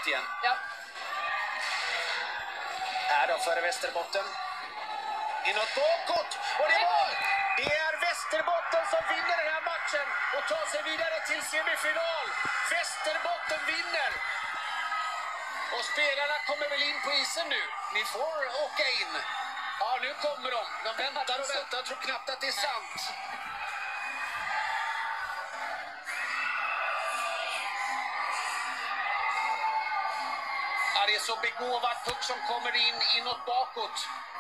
ut igen. Ja. Här då före Västerbotten. Inåt bakåt. Och det var... Det är Västerbotten som vinner den här matchen och tar sig vidare till semifinal. Västerbotten vinner. Och spelarna kommer väl in på isen nu. Ni får åka in. Ja, nu kommer de. De väntar och väntar. Jag tror knappt att det är sant. Ja, det är så begåvad puck som kommer in inåt bakåt.